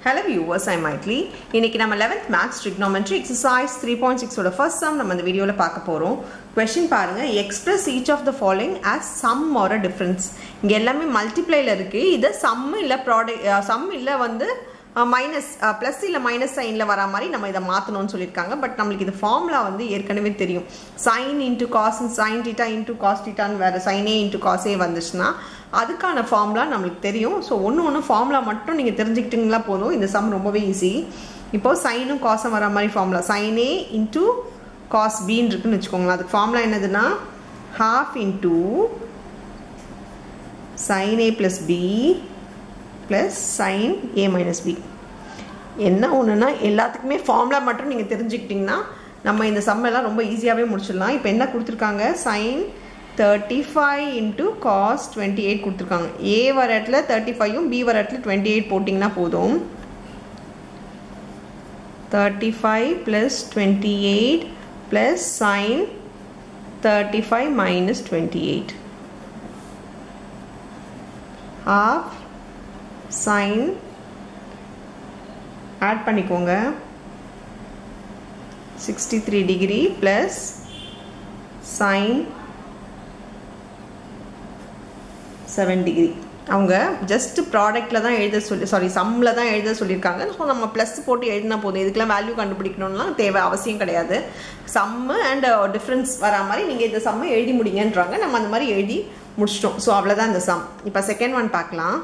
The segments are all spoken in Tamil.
Hello viewers, I am Maitli. இன்னைக்கு நம்ம 11th Maths Trigonometry exercise 3.6 ஓட first sum நம்ம இந்த வீடியோல பார்க்க போறோம். Question பாருங்க, express each of the following as sum or a difference. இங்க எல்லாமே மல்டிப்ளைல இருக்கு. இது sum இல்ல ப்ராடக்ட் sum இல்ல வந்து மைனஸ் ப்ளஸ் இல்லை மைனஸ் சைனில் வர மாதிரி நம்ம இதை மாற்றணும்னு சொல்லியிருக்காங்க. பட் நம்மளுக்கு இது ஃபார்முலா வந்து ஏற்கனவே தெரியும். Sine into cos sine theta into cos டீட்டான்னு வேறு சைனே இன்ட்டு காஸே வந்துச்சுன்னா அதுக்கான ஃபார்முலா நம்மளுக்கு தெரியும். ஸோ ஒன்று ஃபார்முலா மட்டும் நீங்கள் தெரிஞ்சுக்கிட்டிங்களா போதும். இந்த சம் ரொம்பவே ஈஸி. இப்போது சைனும் காசும் வர மாதிரி formula sine A into cos பின்னு இருக்குன்னு வச்சுக்கோங்களேன். அதுக்கு ஃபார்முலா என்னதுன்னா half into sine A plus B plus sine A minus B. என்ன ஒன்றுனா எல்லாத்துக்குமே ஃபார்முலா மட்டும் நீங்கள் தெரிஞ்சுக்கிட்டிங்கன்னா நம்ம இந்த சம்மெல்லாம் ரொம்ப ஈஸியாகவே முடிச்சிடலாம். இப்போ என்ன கொடுத்துருக்காங்க, சைன் 35 இன்ட்டு காஸ் 28 கொடுத்துருக்காங்க. ஏ வர இடத்துல 35யும் பி வர இடத்துல 28 போட்டிங்கன்னா போதும். 35 plus 28 plus sine 35 minus 28 half sin add பண்ணிக்கோங்க 63 டிகிரி plus sin 7 டிகிரி. அவங்க ஜஸ்ட் ப்ராடக்ட்ல தான் எழுத சொல்லி சம்ல தான் எழுத சொல்லியிருக்காங்க. ஸோ நம்ம ப்ளஸ் போட்டு எழுதினா போதும். இதுக்கெல்லாம் வேல்யூ கண்டுபிடிக்கணும்லாம் தேவை அவசியம் கிடையாது. சம்மு அண்ட் டிஃப்ரென்ஸ் வரா மாதிரி நீங்கள் இந்த சம்மை எழுதி முடிங்கன்றாங்க. நம்ம அந்த மாதிரி எழுதி முடிச்சிட்டோம். ஸோ அவ்வளோதான் இந்த சம். இப்போ செகண்ட் ஒன் பார்க்கலாம்.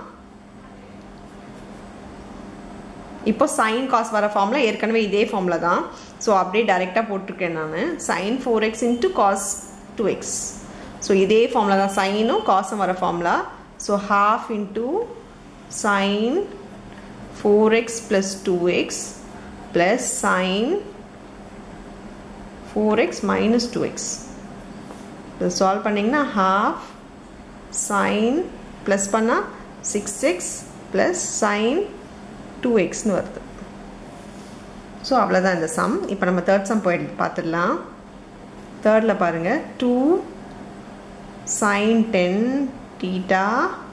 இப்போ சைன் காஸ் வர ஃபார்முலா ஏற்கனவே இதே ஃபார்முலா தான். ஸோ அப்படியே டைரெக்டாக போட்டிருக்கேன் நான். Sine 4x into cos 2x. So இதே ஃபார்முலா தான், சைனும் காசும் வர formula. So half into sine 4x plus 2x plus sine 4x minus 2x. இது சால்வ் பண்ணிங்கன்னா ஹாஃப் சைன் ப்ளஸ் பண்ணால் 6x ப்ளஸ் சைன் 2xன்னு வருது. ஸோ அவ்வளோதான் இந்த சம். இப்போ நம்ம தேர்ட் சம் போயிட்டு பார்த்துடலாம். தேர்டில் பாருங்கள், 2 sin 10 theta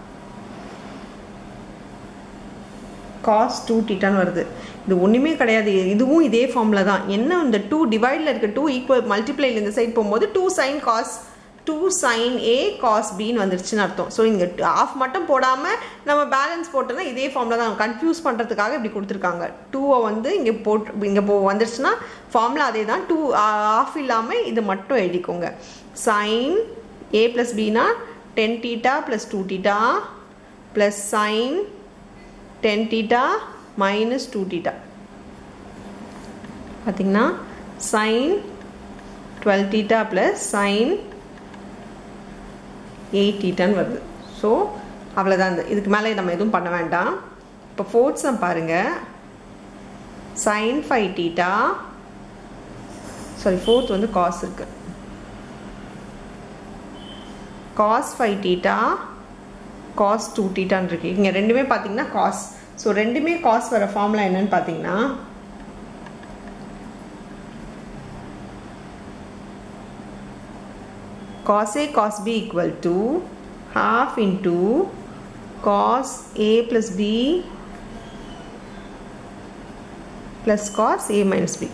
cos 2 thetaன்னு வருது. இது ஒன்றுமே கிடையாது, இதுவும் இதே ஃபார்முலா தான். என்ன இந்த 2 டிவைடில் இருக்க 2 ஈக்குவல் மல்டிப்ளைல இந்த சைட் போகும்போது 2 sin cos 2 sin a cos bன்னு வந்துருச்சுன்னு அர்த்தம். ஸோ இங்கே ஆஃப் மட்டும் போடாமல் நம்ம பேலன்ஸ் போட்டோன்னா இதே ஃபார்முலா தான். கன்ஃபியூஸ் பண்ணுறதுக்காக இப்படி கொடுத்துருக்காங்க. 2 வந்து இங்கே வந்துருச்சுன்னா ஃபார்முலா அதே தான். 2 ஆஃப் இல்லாமல் இது மட்டும் எழுதிக்கோங்க. sin a ப்ளஸ் பினா 10 theta plus 2 theta plus sin 10 theta minus 2 theta. பார்த்திங்கன்னா sin 12 theta ப்ளஸ் sin 8 thetaன்னு வருது. ஸோ அவ்வளோதான். இதுக்கு மேலே நம்ம எதுவும் பண்ண வேண்டாம். இப்போ ஃபோர்த் சம் பாருங்கள். sin 5 theta சாரி ஃபோர்த் வந்து காஸ் இருக்குது. cos 5 theta cos 2 thetaன்னு இருக்கு. இங்கே ரெண்டுமே பார்த்தீங்கன்னா காஸ். ஸோ ரெண்டுமே காஸ் வர ஃபார்முலா என்னன்னு பார்த்தீங்கன்னா cos a cos b equal to half into cos a plus b plus cos a minus b.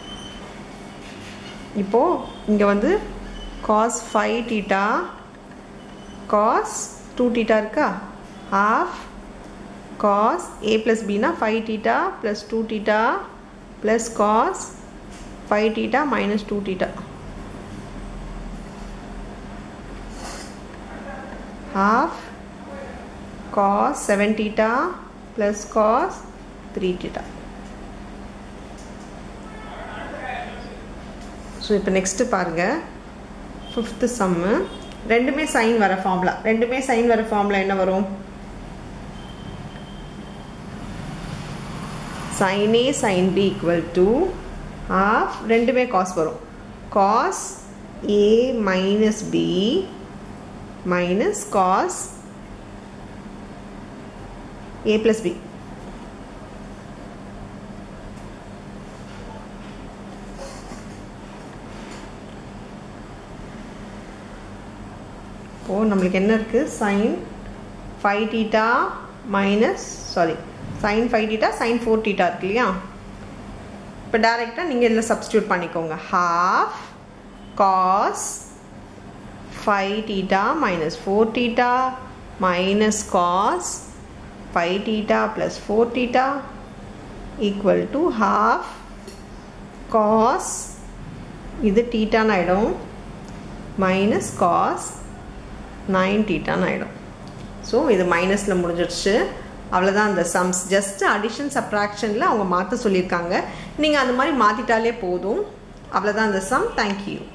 இப்போ இங்கே வந்து cos 5 theta cos 2 theta இருக்கா, half cos a plus b na 5 theta plus 2 theta plus cos 5 theta minus 2 theta, half cos 7 theta plus cos 3 theta. So இப்போ நெக்ஸ்ட்டு பாருங்கள், ஃபிஃப்த்து சம்மு. ரெண்டுமே சைன் வர ஃபார்முலா. ரெண்டுமே சைன் வர ஃபார்முலா என்ன வரும், sin a sin b equal to half ரெண்டுமே காஸ் வரும், cos a minus b minus cos a plus b. இப்போ நம்மளுக்கு என்ன இருக்குது, sin 5 theta minus sin 5 theta sin 4 theta இருக்கு இல்லையா? இப்போ டைரெக்டாக நீங்கள் இதில் சப்ஸ்டியூட் பண்ணிக்கோங்க. half cos 5 theta minus 4 theta minus cos 5 theta plus 4 theta equal to half cos இது theta ஆயிடும் minus cos 9 theta ஆயிடும். ஸோ இது மைனஸில் முடிஞ்சிடுச்சு. அவ்வளோதான் அந்த சம்ஸ். ஜஸ்ட் அடிஷன் சப்ராக்ஷனில் அவங்க மாற்ற சொல்லியிருக்காங்க. நீங்கள் அந்த மாதிரி மாற்றிட்டாலே போதும். அவ்வளோதான் அந்த சம். தேங்க்யூ.